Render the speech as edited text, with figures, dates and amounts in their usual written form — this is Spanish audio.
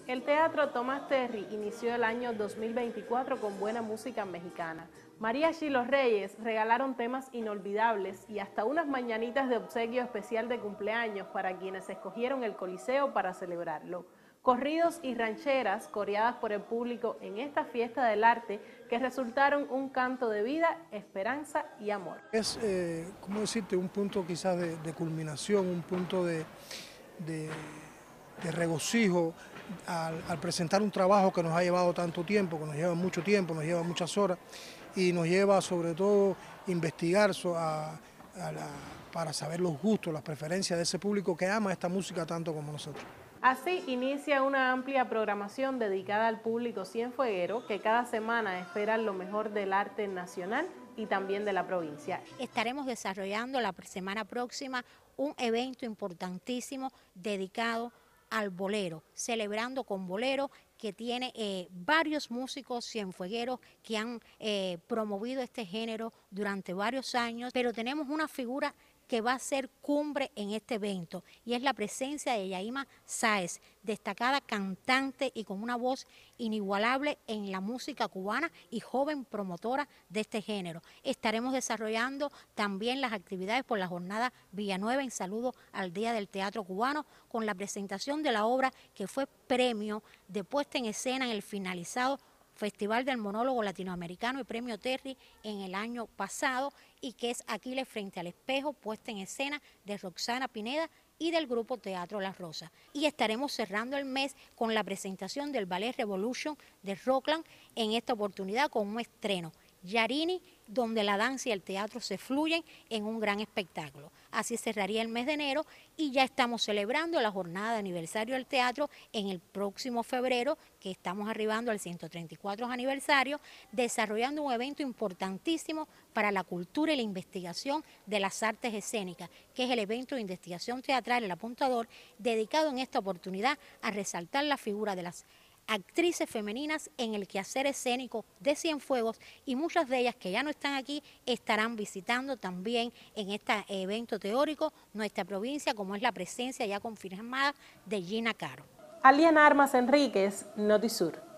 El Teatro Tomás Terry inició el año 2024 con buena música mexicana. Mariachi y los Reyes regalaron temas inolvidables y hasta unas mañanitas de obsequio especial de cumpleaños para quienes escogieron el Coliseo para celebrarlo. Corridos y rancheras coreadas por el público en esta fiesta del arte que resultaron un canto de vida, esperanza y amor. Es, ¿cómo decirte? Un punto quizás de culminación, un punto de regocijo al presentar un trabajo que nos ha llevado tanto tiempo, que nos lleva mucho tiempo, nos lleva muchas horas y nos lleva sobre todo a investigar para saber los gustos, las preferencias de ese público que ama esta música tanto como nosotros. Así inicia una amplia programación dedicada al público cienfueguero que cada semana espera lo mejor del arte nacional y también de la provincia. Estaremos desarrollando la semana próxima un evento importantísimo dedicado al bolero, celebrando con bolero, que tiene varios músicos cienfuegueros que han promovido este género durante varios años, pero tenemos una figura que va a ser cumbre en este evento y es la presencia de Yaima Sáez, destacada cantante y con una voz inigualable en la música cubana y joven promotora de este género. Estaremos desarrollando también las actividades por la jornada Villanueva en saludo al Día del Teatro Cubano con la presentación de la obra que fue premio de puesta en escena en el finalizado Festival del Monólogo Latinoamericano y Premio Terry en el año pasado y que es Aquiles frente al espejo, puesta en escena de Roxana Pineda y del grupo Teatro La Rosa. Y estaremos cerrando el mes con la presentación del Ballet Revolution de Rockland, en esta oportunidad con un estreno, Yarini, donde la danza y el teatro se fluyen en un gran espectáculo. Así cerraría el mes de enero y ya estamos celebrando la jornada de aniversario del teatro en el próximo febrero, que estamos arribando al 134 aniversario, desarrollando un evento importantísimo para la cultura y la investigación de las artes escénicas, que es el evento de investigación teatral El Apuntador, dedicado en esta oportunidad a resaltar la figura de las actrices femeninas en el quehacer escénico de Cienfuegos, y muchas de ellas que ya no están aquí estarán visitando también en este evento teórico nuestra provincia, como es la presencia ya confirmada de Gina Caro. Aliana Armas Enríquez, Notisur.